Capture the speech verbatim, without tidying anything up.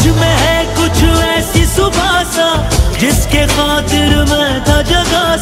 में है कुछ ऐसी सुबह सा जिसके खातिर मैं था